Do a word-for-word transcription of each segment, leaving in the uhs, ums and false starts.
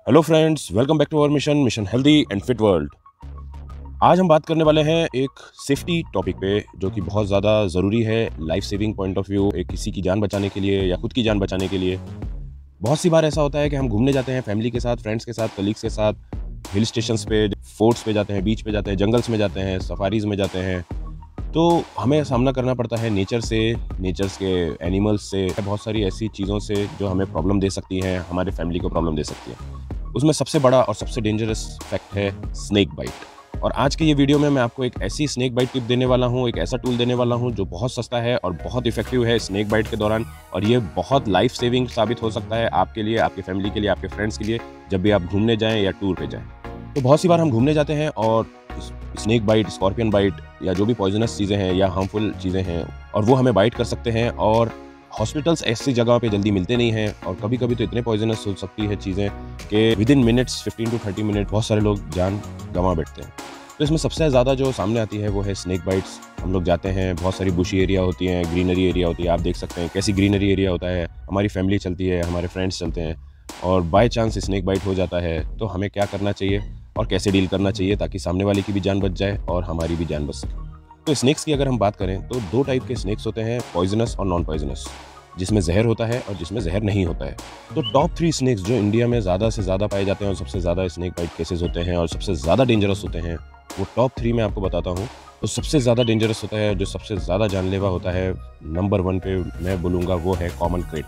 Hello friends, welcome back to our mission mission healthy and fit world. आज हम बात करने वाले हैं एक सेफ्टी टॉपिक पे जो कि बहुत ज़्यादा ज़रूरी है life saving point of view, एक किसी की जान बचाने के लिए या खुद की जान बचाने के लिए। बहुत सी बार ऐसा होता है कि हम घूमने जाते हैं फैमिली के साथ, फ्रेंड्स के साथ, कलीग्स के साथ, हिल स्टेशंस पे, फोर्ट्स पे जाते हैं, बीच पे जाते हैं, जंगल्स में जाते हैं, सफारीज़ में जाते हैं, तो हमें सामना करना पड़ता है नेचर से, नेचर्स के एनिमल्स से, बहुत सारी ऐसी चीज़ों से जो हमें प्रॉब्लम दे सकती हैं, हमारे फैमिली को प्रॉब्लम दे सकती हैं। उसमें सबसे बड़ा और सबसे डेंजरस फैक्ट है स्नेक बाइट। और आज के ये वीडियो में मैं आपको एक ऐसी स्नेक बाइट टिप देने वाला हूँ, एक ऐसा टूल देने वाला हूँ जो बहुत सस्ता है और बहुत इफेक्टिव है स्नेक बाइट के दौरान, और ये बहुत लाइफ सेविंग साबित हो सकता है आपके लिए, आपकी फैमिली के लिए, आपके फ्रेंड्स के लिए, जब भी आप घूमने जाएँ या टूर पे जाएँ। तो बहुत सी बार हम घूमने जाते हैं और स्नेक बाइट, स्कॉर्पियन बाइट या जो भी पॉइजनस चीज़ें हैं या हार्मफुल चीज़ें हैं, और वो हमें बाइट कर सकते हैं, और हॉस्पिटल्स ऐसी जगह पे जल्दी मिलते नहीं हैं, और कभी कभी तो इतने पॉइजनस हो सकती है चीज़ें कि within minutes fifteen to thirty minute बहुत सारे लोग जान गंवा बैठते हैं। तो इसमें सबसे ज़्यादा जो सामने आती है वो है स्नेक बाइट्स। हम लोग जाते हैं, बहुत सारी बुशी एरिया होती हैं, ग्रीनरी एरिया होती है, आप देख सकते हैं कैसी ग्रीनरी एरिया होता है, हमारी फैमिली चलती है, हमारे फ्रेंड्स चलते हैं, और बाय चांस स्नेक बाइट हो जाता है, तो हमें क्या करना चाहिए और कैसे डील करना चाहिए ताकि सामने वाले की भी जान बच जाए और हमारी भी जान बच सके। तो स्नेक्स की अगर हम बात करें तो दो टाइप के स्नेक्स होते हैं, पॉइजनस और नॉन पॉइजनस, जिसमें जहर होता है और जिसमें जहर नहीं होता है। तो टॉप थ्री स्नेक्स जो इंडिया में ज़्यादा से ज़्यादा पाए जाते हैं और सबसे ज़्यादा स्नेक बाइट केसेस होते हैं और सबसे ज़्यादा डेंजरस होते हैं, वो टॉप थ्री मैं आपको बताता हूँ। तो सबसे ज़्यादा डेंजरस होता है, जो सबसे ज़्यादा जानलेवा होता है, नंबर वन पे मैं बोलूँगा वो है कॉमन क्रेट।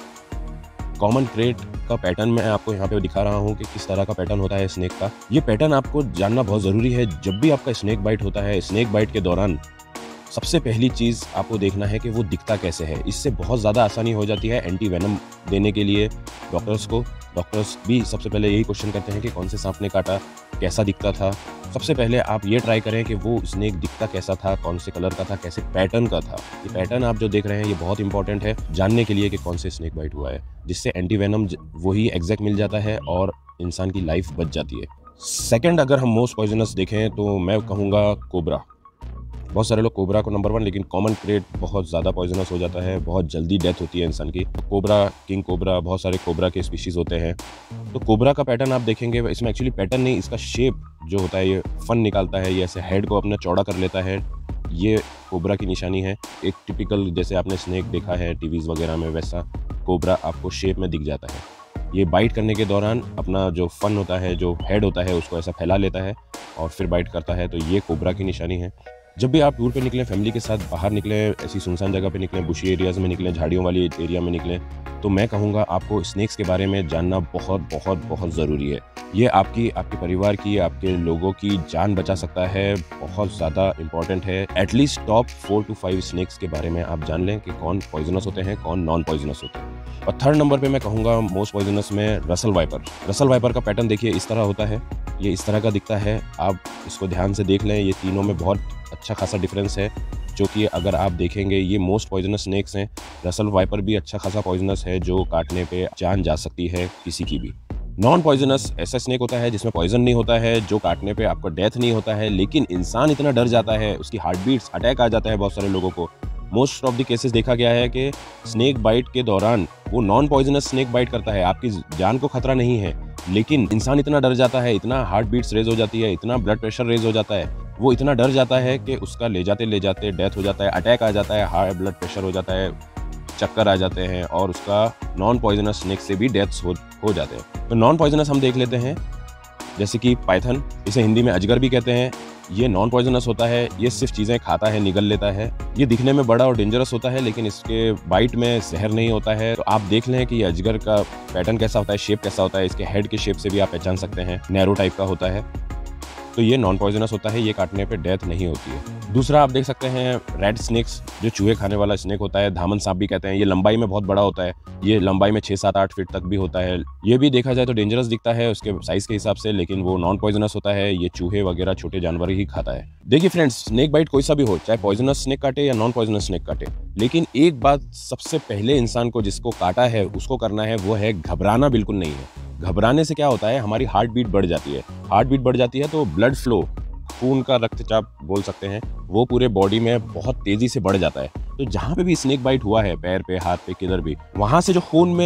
कॉमन क्रेट का पैटर्न मैं आपको यहाँ पे दिखा रहा हूँ कि किस तरह का पैटर्न होता है स्नेक का। ये पैटर्न आपको जानना बहुत ज़रूरी है। जब भी आपका स्नेक बाइट होता है, स्नेक बाइट के दौरान सबसे पहली चीज़ आपको देखना है कि वो दिखता कैसे है। इससे बहुत ज़्यादा आसानी हो जाती है एंटी वेनम देने के लिए डॉक्टर्स को। डॉक्टर्स भी सबसे पहले यही क्वेश्चन करते हैं कि कौन से सांप ने काटा, कैसा दिखता था। सबसे पहले आप ये ट्राई करें कि वो स्नेक दिखता कैसा था, कौन से कलर का था, कैसे पैटर्न का था। ये पैटर्न आप जो देख रहे हैं ये बहुत इंपॉर्टेंट है जानने के लिए कि कौन से स्नेक बाइट हुआ है, जिससे एंटी वेनम वही एग्जैक्ट मिल जाता है और इंसान की लाइफ बच जाती है। सेकेंड, अगर हम मोस्ट पॉइजनस देखें तो मैं कहूँगा कोबरा। बहुत सारे लोग कोबरा को नंबर वन, लेकिन कॉमन क्रेट बहुत ज़्यादा पॉइजनस हो जाता है, बहुत जल्दी डेथ होती है इंसान की। कोबरा, किंग कोबरा, बहुत सारे कोबरा के स्पीशीज़ होते हैं। तो कोबरा का पैटर्न आप देखेंगे, इसमें एक्चुअली पैटर्न नहीं, इसका शेप जो होता है ये फन निकालता है, ये ऐसे हेड को अपना चौड़ा कर लेता है। ये कोबरा की निशानी है। एक टिपिकल जैसे आपने स्नेक देखा है टीवीज़ वगैरह में, वैसा कोबरा आपको शेप में दिख जाता है। ये बाइट करने के दौरान अपना जो फन होता है, जो हेड होता है, उसको ऐसा फैला लेता है और फिर बाइट करता है। तो ये कोबरा की निशानी है। जब भी आप टूर पे निकलें, फैमिली के साथ बाहर निकलें, ऐसी सुनसान जगह पे निकलें, बुशी एरियाज़ में निकलें, झाड़ियों वाली एरिया में निकलें, तो मैं कहूँगा आपको स्नेक्स के बारे में जानना बहुत बहुत बहुत ज़रूरी है। ये आपकी, आपके परिवार की, आपके लोगों की जान बचा सकता है, बहुत ज़्यादा इंपॉर्टेंट है। At least top four to five snakes के बारे में आप जान लें कि कौन पॉइजनस होते हैं, कौन नॉन पॉइजनस होते हैं। और थर्ड नंबर पे मैं कहूँगा मोस्ट पॉइजनस में रसल वाइपर। रसल वाइपर का पैटर्न देखिए इस तरह होता है, ये इस तरह का दिखता है। आप इसको ध्यान से देख लें, ये तीनों में बहुत अच्छा खासा डिफरेंस है, जो कि अगर आप देखेंगे ये मोस्ट पॉइजनस स्नेक्स हैं। रसल वाइपर भी अच्छा खासा पॉइजनस है, जो काटने पे जान जा सकती है किसी की भी। नॉन पॉइजनस ऐसा स्नेक होता है जिसमें पॉइजन नहीं होता है, जो काटने पे आपको डेथ नहीं होता है, लेकिन इंसान इतना डर जाता है, उसकी हार्ट बीट्स, अटैक आ जाता है बहुत सारे लोगों को। मोस्ट ऑफ द केसेस देखा गया है कि स्नेक बाइट के दौरान वो नॉन पॉइजनस स्नेक बाइट करता है, आपकी जान को खतरा नहीं है, लेकिन इंसान इतना डर जाता है, इतना हार्ट बीट्स रेज हो जाती है, इतना ब्लड प्रेशर रेज हो जाता है, वो इतना डर जाता है कि उसका ले जाते ले जाते डेथ हो जाता है, अटैक आ जाता है, हाई ब्लड प्रेशर हो जाता है, चक्कर आ जाते हैं, और उसका नॉन पॉइजनस स्नेक से भी डेथ्स हो, हो जाते हैं। तो नॉन पॉइजनस हम देख लेते हैं, जैसे कि पाइथन, इसे हिंदी में अजगर भी कहते हैं। ये नॉन पॉइजनस होता है, ये सिर्फ चीज़ें खाता है, निगल लेता है। ये दिखने में बड़ा और डेंजरस होता है, लेकिन इसके बाइट में जहर नहीं होता है। तो आप देख लें कि ये अजगर का पैटर्न कैसा होता है, शेप कैसा होता है, इसके हेड के शेप से भी आप पहचान सकते हैं, नैरो टाइप का होता है। तो ये नॉन पॉइजनस होता है, ये काटने पे डेथ नहीं होती है। दूसरा आप देख सकते हैं रेड स्नेक्स, जो चूहे खाने वाला स्नेक होता है, धामन सांप भी कहते हैं। ये लंबाई में बहुत बड़ा होता है, ये लंबाई में छः सात आठ फीट तक भी होता है। ये भी देखा जाए तो डेंजरस दिखता है उसके साइज़ के हिसाब से, लेकिन वो नॉन पॉइजनस होता है, ये चूहे वगैरह छोटे जानवर ही खाता है। देखिए फ्रेंड्स, स्नेक बाइट कोई सा भी हो, चाहे पॉइजनस स्नेक काटे या नॉन पॉइजनस स्नेक काटे, लेकिन एक बात सबसे पहले इंसान को जिसको काटा है उसको करना है, वो है घबराना बिल्कुल नहीं है। घबराने से क्या होता है, हमारी हार्ट बीट बढ़ जाती है। हार्ट बीट बढ़ जाती है तो ब्लड फ्लो, खून का रक्तचाप बोल सकते हैं, वो पूरे बॉडी में बहुत तेज़ी से बढ़ जाता है। तो जहाँ पे भी स्नेक बाइट हुआ है, पैर पे, हाथ पे, किधर भी, वहाँ से जो खून में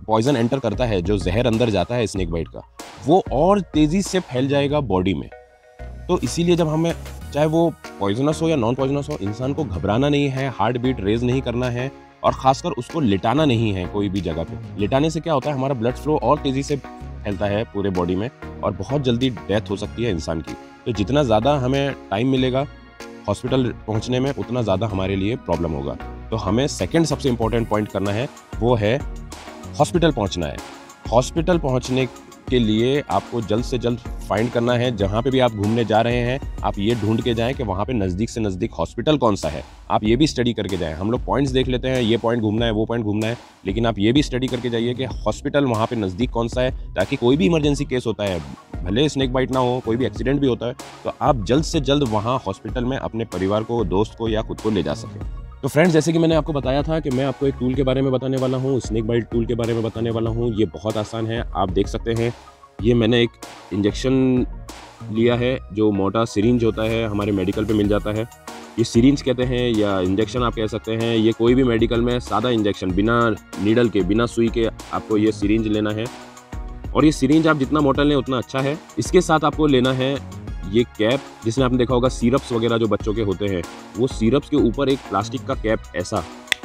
पॉइजन एंटर करता है, जो जहर अंदर जाता है स्नेक बाइट का, वो और तेजी से फैल जाएगा बॉडी में। तो इसीलिए जब हमें, चाहे वो पॉइजनस हो या नॉन पॉइजनस हो, इंसान को घबराना नहीं है, हार्ट बीट रेज नहीं करना है और खासकर उसको लिटाना नहीं है कोई भी जगह पे। लिटाने से क्या होता है, हमारा ब्लड फ्लो और तेजी से फैलता है पूरे बॉडी में और बहुत जल्दी डेथ हो सकती है इंसान की। तो जितना ज़्यादा हमें टाइम मिलेगा हॉस्पिटल पहुंचने में, उतना ज़्यादा हमारे लिए प्रॉब्लम होगा। तो हमें सेकंड सबसे इम्पोर्टेंट पॉइंट करना है, वो है हॉस्पिटल पहुंचना है। हॉस्पिटल पहुंचने के लिए आपको जल्द से जल्द फाइंड करना है, जहां पे भी आप घूमने जा रहे हैं आप ये ढूंढ के जाएं कि वहां पे नज़दीक से नज़दीक हॉस्पिटल कौन सा है। आप ये भी स्टडी करके जाएं। हम लोग पॉइंट्स देख लेते हैं, ये पॉइंट घूमना है, वो पॉइंट घूमना है, लेकिन आप ये भी स्टडी करके जाइए कि हॉस्पिटल वहाँ पे नज़दीक कौन सा है, ताकि कोई भी इमरजेंसी केस होता है, भले स्नेक बाइट ना हो, कोई भी एक्सीडेंट भी होता है, तो आप जल्द से जल्द वहाँ हॉस्पिटल में अपने परिवार को, दोस्त को या खुद को ले जा सकें। तो फ्रेंड्स, जैसे कि मैंने आपको बताया था कि मैं आपको एक टूल के बारे में बताने वाला हूँ, स्नेक बाइट टूल के बारे में बताने वाला हूँ। ये बहुत आसान है, आप देख सकते हैं। ये मैंने एक इंजेक्शन लिया है, जो मोटा सिरिंज होता है, हमारे मेडिकल पे मिल जाता है। ये सिरिंज कहते हैं या इंजेक्शन आप कह सकते हैं। ये कोई भी मेडिकल में सादा इंजेक्शन, बिना नीडल के, बिना सुई के आपको ये सिरिंज लेना है। और ये सिरिंज आप जितना मोटा लें उतना अच्छा है। इसके साथ आपको लेना है ये कैप, जिसमें आपने देखा होगा सिरप्स वगैरह जो बच्चों के होते हैं, वो सिरप्स के ऊपर एक प्लास्टिक का कैप, ऐसा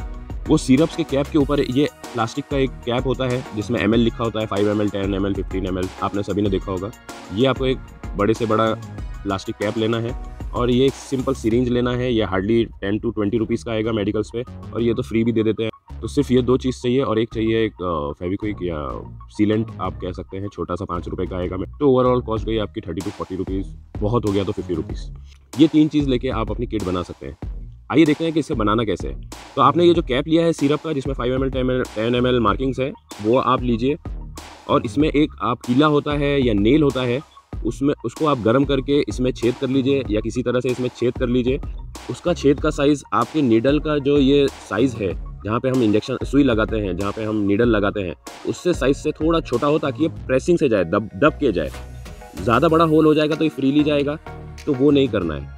वो सिरप्स के कैप के ऊपर ये प्लास्टिक का एक कैप होता है, जिसमें एम एल लिखा होता है, five M L, ten M L, fifteen M L, आपने सभी ने देखा होगा। ये आपको एक बड़े से बड़ा प्लास्टिक कैप लेना है और ये एक सिंपल सिरिंज लेना है। ये hardly ten to twenty rupees का आएगा मेडिकल्स पे, और ये तो फ्री भी दे देते हैं। तो सिर्फ ये दो चीज़ चाहिए, और एक चाहिए एक फेविक्विक या सीलेंट आप कह सकते हैं, छोटा सा पाँच रुपये का आएगा। तो ओवरऑल कॉस्ट गई आपकी थर्टी टू फोर्टी रुपीज़, बहुत हो गया तो फिफ्टी रुपीज़। ये तीन चीज़ लेके आप अपनी किट बना सकते हैं। आइए देखते हैं कि इसे बनाना कैसे है। तो आपने ये जो कैप लिया है सिरप का, जिसमें five M L, ten M L markings है, वो आप लीजिए। और इसमें एक आप कीला होता है या नेल होता है, उसमें उसको आप गर्म करके इसमें छेद कर लीजिए, या किसी तरह से इसमें छेद कर लीजिए। उसका छेद का साइज़ आपके नीडल का जो ये साइज़ है, जहाँ पे हम इंजेक्शन सुई लगाते हैं, जहाँ पे हम नीडल लगाते हैं, उससे साइज़ से थोड़ा छोटा हो, ताकि ये प्रेसिंग से जाए, दब दब के जाए। ज़्यादा बड़ा होल हो जाएगा तो ये फ्रीली जाएगा, तो वो नहीं करना है,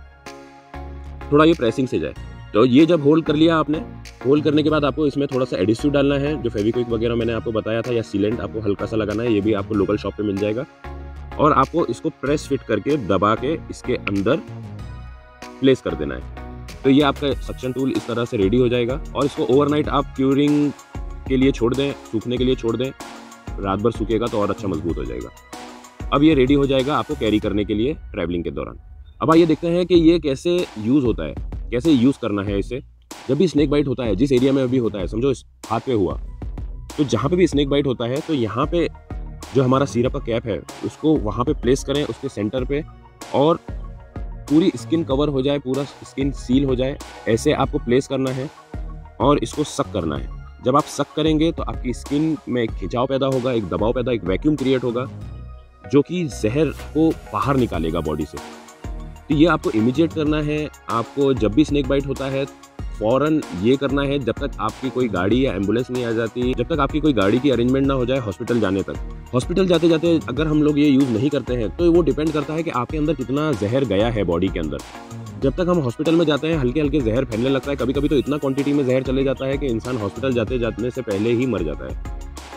थोड़ा ये प्रेसिंग से जाए। तो ये जब होल्ड कर लिया आपने, होल्ड करने के बाद आपको इसमें थोड़ा सा एडिसिव डालना है, जो फेविक्विक वगैरह मैंने आपको बताया था, या सीलेंट आपको हल्का सा लगाना है। ये भी आपको लोकल शॉप पे मिल जाएगा। और आपको इसको प्रेस फिट करके दबा के इसके अंदर प्लेस कर देना है। तो ये आपका सक्शन टूल इस तरह से रेडी हो जाएगा। और इसको ओवरनाइट आप क्यूरिंग के लिए छोड़ दें, सूखने के लिए छोड़ दें। रात भर सूखेगा तो और अच्छा मजबूत हो जाएगा। अब ये रेडी हो जाएगा आपको कैरी करने के लिए ट्रैवलिंग के दौरान। अब आइए देखते हैं कि ये कैसे यूज़ होता है, कैसे यूज़ करना है इसे। जब भी स्नेक बाइट होता है, जिस एरिया में अभी होता है, समझो इस हाथ पे हुआ, तो जहाँ पे भी स्नेक बाइट होता है, तो यहाँ पे जो हमारा सिरप का कैप है, उसको वहाँ पे प्लेस करें, उसके सेंटर पे, और पूरी स्किन कवर हो जाए, पूरा स्किन सील हो जाए, ऐसे आपको प्लेस करना है और इसको सक करना है। जब आप सक करेंगे तो आपकी स्किन में एक खिंचाव पैदा होगा, एक दबाव पैदा, एक वैक्यूम क्रिएट होगा, जो कि जहर को बाहर निकालेगा बॉडी से। तो ये आपको इमीडिएट करना है। आपको जब भी स्नेक बाइट होता है फ़ौरन ये करना है, जब तक आपकी कोई गाड़ी या एम्बुलेंस नहीं आ जाती, जब तक आपकी कोई गाड़ी की अरेंजमेंट ना हो जाए हॉस्पिटल जाने तक। हॉस्पिटल जाते जाते अगर हम लोग ये यूज़ नहीं करते हैं, तो वो डिपेंड करता है कि आपके अंदर कितना जहर गया है बॉडी के अंदर। जब तक हम हॉस्पिटल में जाते हैं, हल्के हल्के जहर फैलने लगता है। कभी कभी तो इतना क्वांटिटी में जहर चले जाता है कि इंसान हॉस्पिटल जाते जाने से पहले ही मर जाता है।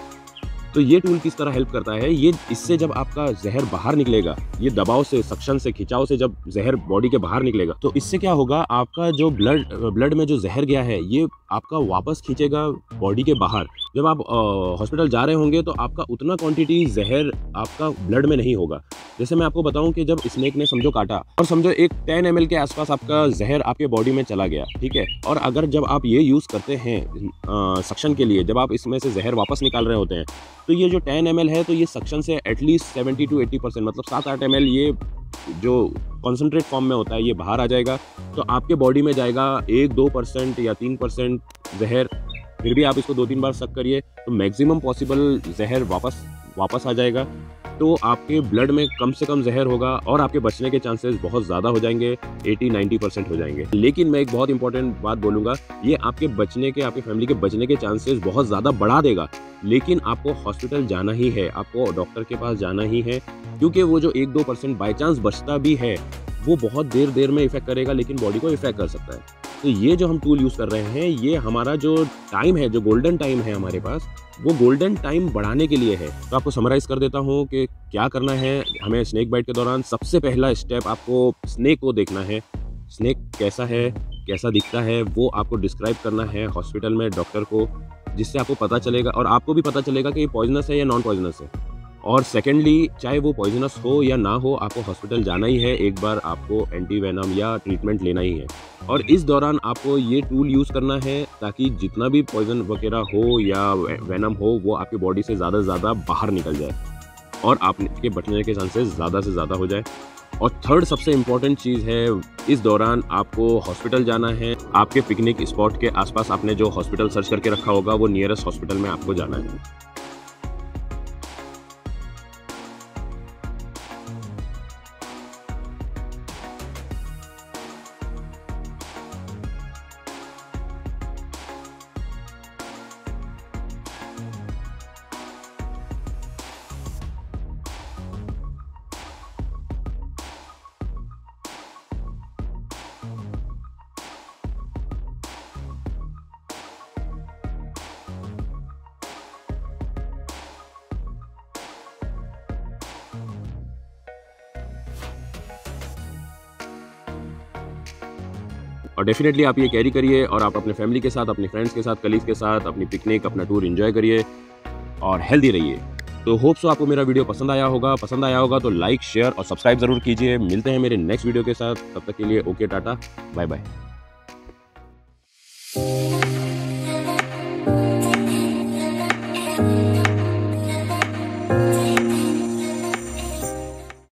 तो ये टूल किस तरह हेल्प करता है, ये इससे जब आपका जहर बाहर निकलेगा, ये दबाव से, सक्शन से, खिंचाव से जब जहर बॉडी के बाहर निकलेगा, तो इससे क्या होगा, आपका जो ब्लड ब्लड में जो जहर गया है, ये आपका वापस खींचेगा बॉडी के बाहर। जब आप हॉस्पिटल जा रहे होंगे तो आपका उतना क्वांटिटी जहर आपका ब्लड में नहीं होगा। जैसे मैं आपको बताऊं कि जब स्नेक ने समझो काटा, और समझो एक टेन एम एल के आसपास आपका जहर आपके बॉडी में चला गया, ठीक है। और अगर जब आप ये यूज़ करते हैं सक्शन के लिए, जब आप इसमें से जहर वापस निकाल रहे होते हैं, तो ये जो टेन एम एल है, तो ये सक्शन से at least seventy to eighty percent, मतलब सात आठ एम एल ये जो कॉन्सेंट्रेट फॉर्म में होता है, ये बाहर आ जाएगा। तो आपके बॉडी में जाएगा एक दो परसेंट या तीन परसेंट जहर। फिर भी आप इसको दो तीन बार सक करिए तो मैक्सिमम पॉसिबल जहर वापस वापस आ जाएगा। तो आपके ब्लड में कम से कम जहर होगा और आपके बचने के चांसेस बहुत ज़्यादा हो जाएंगे, अस्सी नब्बे परसेंट हो जाएंगे। लेकिन मैं एक बहुत इंपॉर्टेंट बात बोलूँगा, ये आपके बचने के, आपकी फैमिली के बचने के चांसेस बहुत ज़्यादा बढ़ा देगा। लेकिन आपको हॉस्पिटल जाना ही है, आपको डॉक्टर के पास जाना ही है, क्योंकि वो जो एक दो परसेंट बाई चांस बचता भी है, वो बहुत देर देर में इफेक्ट करेगा, लेकिन बॉडी को इफेक्ट कर सकता है। तो ये जो हम टूल यूज़ कर रहे हैं, ये हमारा जो टाइम है, जो गोल्डन टाइम है हमारे पास, वो गोल्डन टाइम बढ़ाने के लिए है। तो आपको समराइज़ कर देता हूँ कि क्या करना है हमें स्नेक बाइट के दौरान। सबसे पहला स्टेप, आपको स्नेक को देखना है, स्नेक कैसा है, कैसा दिखता है, वो आपको डिस्क्राइब करना है हॉस्पिटल में डॉक्टर को, जिससे आपको पता चलेगा और आपको भी पता चलेगा कि ये पॉइजनस है या नॉन पॉइजनस है। और सेकेंडली, चाहे वो पॉइजनस हो या ना हो, आपको हॉस्पिटल जाना ही है, एक बार आपको एंटी वेनम या ट्रीटमेंट लेना ही है। और इस दौरान आपको ये टूल यूज़ करना है ताकि जितना भी पॉइजन वगैरह हो या वेनम हो, वो आपकी बॉडी से ज़्यादा से ज़्यादा बाहर निकल जाए और आपके बचने के चांसेस ज़्यादा से ज़्यादा हो जाए। और थर्ड सबसे इम्पॉर्टेंट चीज़ है, इस दौरान आपको हॉस्पिटल जाना है। आपके पिकनिक स्पॉट के आसपास आपने जो हॉस्पिटल सर्च करके रखा होगा, वो नियरेस्ट हॉस्पिटल में आपको जाना है। और डेफिनेटली आप ये कैरी करिए और आप अपने फैमिली के साथ, अपने फ्रेंड्स के साथ, कलीग्स के साथ अपनी पिकनिक, अपना टूर एंजॉय करिए और हेल्दी रहिए। तो होप सो आपको मेरा वीडियो पसंद आया होगा। पसंद आया होगा तो लाइक, शेयर और सब्सक्राइब ज़रूर कीजिए। मिलते हैं मेरे नेक्स्ट वीडियो के साथ, तब तक के लिए ओके, टाटा, बाय बाय।